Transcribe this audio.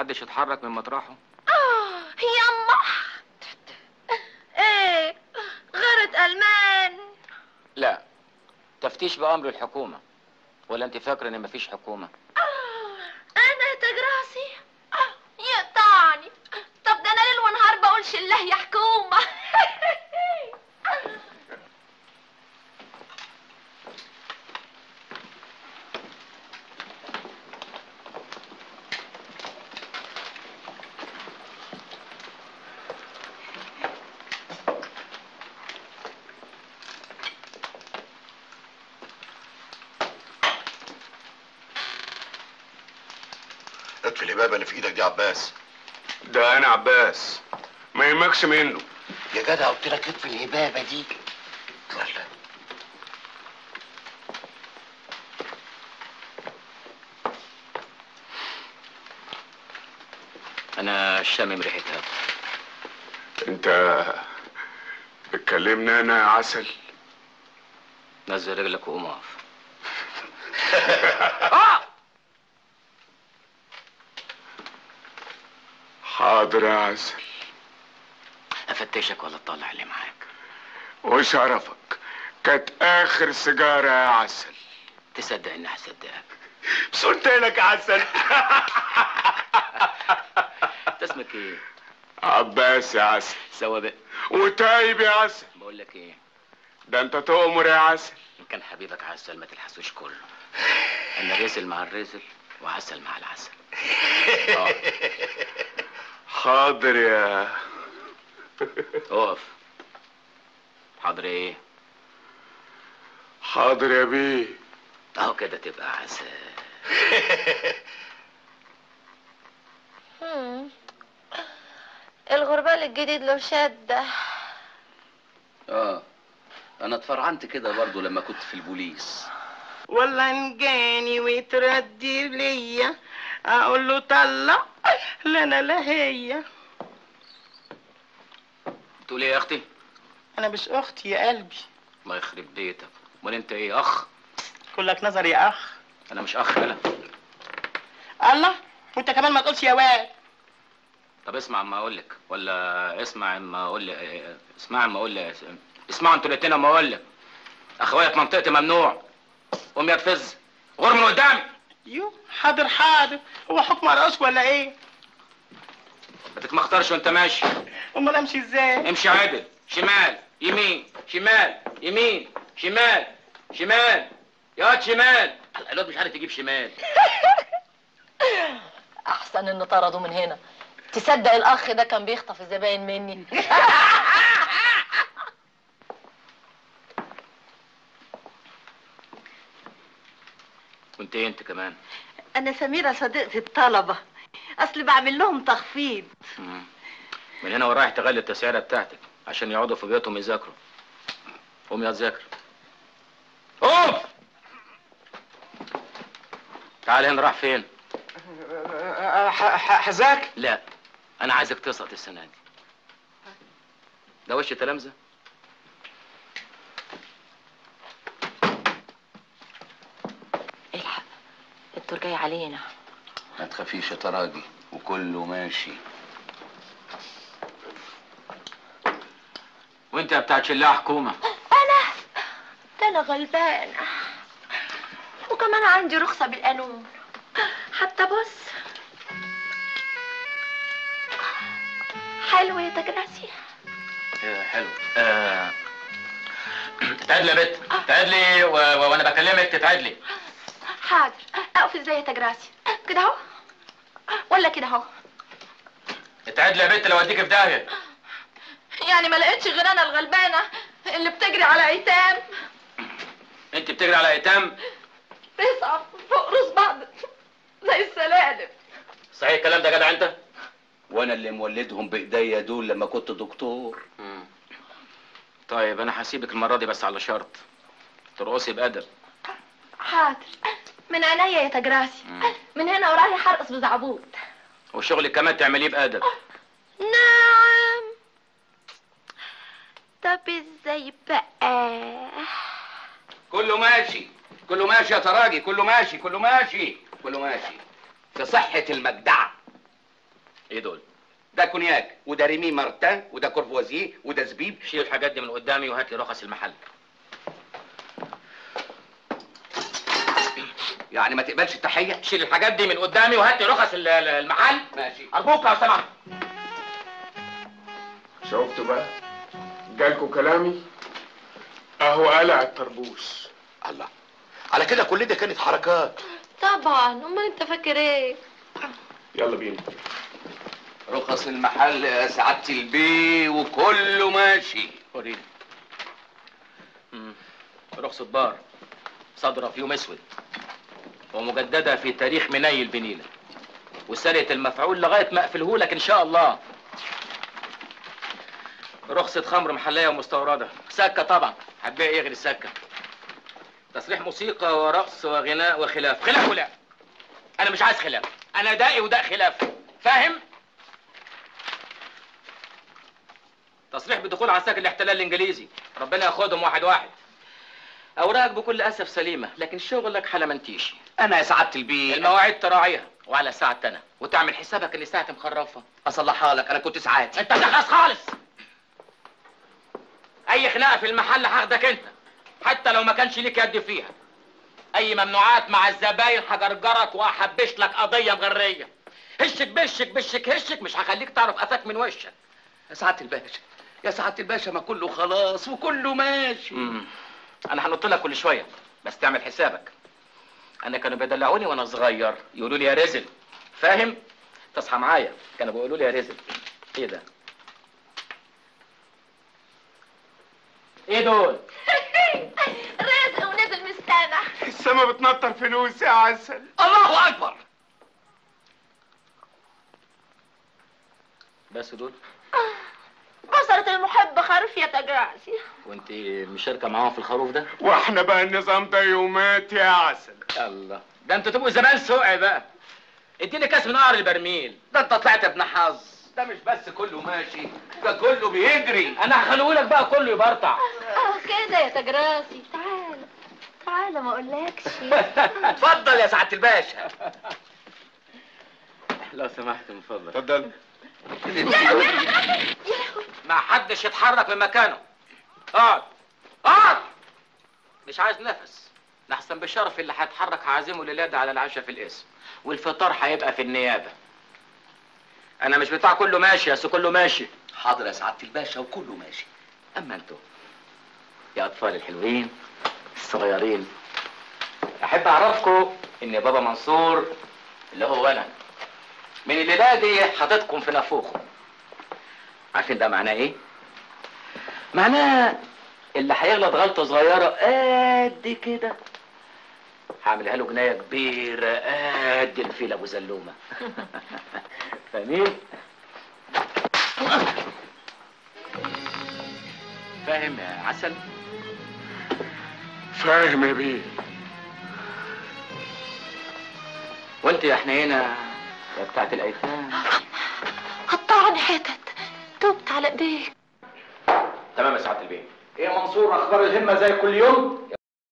محدش يتحرك من مطرحه؟ يما. ايه غارت ألمان؟ لا، تفتيش بأمر الحكومة. ولا انت فاكرة ان مفيش حكومة؟ انا تاج راسي يقطعني. طب ده انا ليل ونهار بقولش الله يا حكومة. اطفي الهبابه اللي في ايدك دي يا عباس. ده انا عباس، ما يهمكش منه. يا جدع قلت لك اطفي الهبابه دي. لا انا شامم ريحتها. انت بتكلمني انا يا عسل؟ نزل رجلك وقوم اقف. حاضر يا عسل. افتشك ولا تطلع اللي معاك؟ وش عرفك؟ كانت اخر سيجاره يا عسل. تصدق اني هصدقك؟ بس قلت لك يا عسل. انت اسمك ايه؟ عباس يا عسل. سوابق. وتايب يا عسل. بقول لك ايه، ده انت تؤمر يا عسل. ان كان حبيبك عسل ما تلحسوش كله. انا رزل مع الرزل وعسل مع العسل. حاضر يا اقف. حاضر ايه؟ حاضر يا بيه. اهو كده تبقى عسل. الغربال الجديد له شدة. انا اتفرعنت كده برضو لما كنت في البوليس. والله انجاني ويتردي ليا اقول له طلع لنا لا هي. تقول ايه يا اختي؟ انا مش اختي يا قلبي. الله يخرب بيتك. امال انت ايه، اخ؟ كلك نظر يا اخ. انا مش اخ انا. الله، وانت كمان ما تقولش يا واد. طب اسمع اما اقول لك، ولا اسمع اما اقول لك. اسمع اما اقول لك. اسمعوا انتوا الاتنين اما اقول لك. اخويا في منطقتي ممنوع. قوم يا تفز، غور من قدامي. يو حاضر حاضر. هو حكم رأس ولا ايه؟ ما تتمخترش وانت ماشي. امال امشي ازاي؟ امشي عادل، شمال يمين شمال يمين شمال شمال. ياض شمال. الواد مش عارف يجيب شمال. احسن ان طردوا من هنا. تصدق الاخ ده كان بيخطف الزباين مني. وانت ايه انت كمان؟ انا سميرة صديقة الطلبة، اصل بعمل لهم تخفيض. من هنا ورايح تغلي التسعيرة بتاعتك عشان يقعدوا في بيوتهم يذاكروا. قوم يا تذاكر. قوم. تعال هنا. راح فين؟ حذاك. لا، انا عايزك تسقط السنة دي. ده وش تلامذة؟ الحق الدور جاي علينا. ما تخافيش يا تراجي وكله ماشي. وانت يا بتاعت شلاع حكومة؟ ده انا غلبانة وكمان عندي رخصة بالقانون. حتى بص حلو يا تجراسي. حلو. تتعدلي يا بت، تتعدلي وانا بكلمك تتعدلي. حاضر. اقف ازاي يا تجراسي؟ كده اهو ولا كده اهو؟ اتعدلي يا بت لو اديك في داهية. يعني ما لقيتش غير انا الغلبانة اللي بتجري على ايتام. انت بتجري على ايتام؟ بيصعب فوق راس بعض زي السلالم. صحيح الكلام ده يا جدع انت؟ وانا اللي مولدهم بايديا دول لما كنت دكتور. طيب انا هسيبك المرة دي بس على شرط ترقصي بأدب. حاضر من عينيا يا تجراسي. من هنا ورايح ارقص بزعبوط. وشغلك كمان تعمليه بأدب. نعم. طب ازاي بقى؟ كله ماشي، كله ماشي يا تراجي، كله ماشي كله ماشي كله ماشي. في صحة المجدعة. ايه دول؟ ده كونياك، وده ريمي مارتان، وده كورفوازيه، وده زبيب. شيل الحاجات دي من قدامي وهات لي رخص المحل. يعني ما تقبلش التحيه؟ شيل الحاجات دي من قدامي وهات لي رخص المحل. ماشي. ارجوك لو سمحت. شفتوا بقى؟ جالكوا كلامي؟ اهو قلع الطربوش. الله، على كده كل ده كانت حركات. طبعا، امال انت فاكر ايه؟ يلا بينا. رخص المحل يا سعاده البيه وكله ماشي. وريني. رخصة بار صادرة في يوم اسود ومجددة في تاريخ منيل بنيلة وسنة المفعول لغاية ما اقفلهولك ان شاء الله. رخصة خمر محلية ومستوردة، سكة طبعا، هتبيع ايه غير السكة؟ تصريح موسيقى ورقص وغناء وخلاف، خلاف ولا؟ انا مش عايز خلاف، انا داقي وده خلاف، فاهم؟ تصريح بدخول عساكر الاحتلال الانجليزي، ربنا ياخدهم واحد واحد. اوراقك بكل اسف سليمه، لكن شغلك حلمنتيش. انا يا سعاده البيه المواعيد تراعيها وعلى ساعة انا، وتعمل حسابك ان ساعتي مخرفه. اصلحها لك، انا كنت ساعات. انت تخلص خالص. اي خناقه في المحل هاخدك انت، حتى لو ما كانش ليك يد فيها. اي ممنوعات مع الزباين هجرجرك واحبش لك قضيه مغريه. هشك بشك بشك هشك، مش هخليك تعرف قفاك من وشك. يا سعاده الباشا، يا سعاده الباشا، ما كله خلاص وكله ماشي. انا هنط لك كل شويه، بس تعمل حسابك. انا كانوا بيدلعوني وانا صغير يقولوا لي يا رزل، فاهم؟ تصحى معايا، كانوا بيقولوا لي يا رزل. ايه ده؟ ايه دول؟ رزق ونزل مستنى. السما بتنطر فلوس يا عسل. الله اكبر. بس دول؟ بصرة المحب خروف يا تجراسي. وانت مشاركه معاهم في الخروف ده؟ واحنا بقى النظام ده يومات يا عسل. الله، ده انتوا تبقوا زمان سوقي بقى. اديني كاس من قعر البرميل. ده انت طلعت ابن حظ. ده مش بس كله ماشي، ده كله بيجري. انا هخليهولك بقى كله يبرطع. كده يا تجراسي. تعالى تعالى ما اقولكش. اتفضل يا سعاده الباشا. لو سمحت من فضلك. اتفضل. ما حدش يتحرك من مكانه. اقعد اقعد. مش عايز نفس، لحسن بالشرف اللي هيتحرك هعزمه الليله دي على العشاء في القسم، والفطار هيبقى في النيابه. انا مش بتاع كله ماشي، بس كله ماشي. حاضر يا سعاده الباشا وكله ماشي. اما انتوا يا اطفال الحلوين الصغيرين، احب اعرفكم ان بابا منصور اللي هو انا من الليله دي حاططكم في نافوخه. عارفين ده معناه ايه؟ معناه اللي هيغلط غلطه صغيره قد كده هعملها له جنايه كبيره قد الفيل ابو زلومه. فاهمين؟ فاهم يا عسل؟ فاهم يا بيه. وانت يا حنينه يا بتاعت الايتام، قطعني حتت، تبت على ايديك. تمام يا سعاده البيه. ايه يا منصور، اخبار الهمه زي كل يوم؟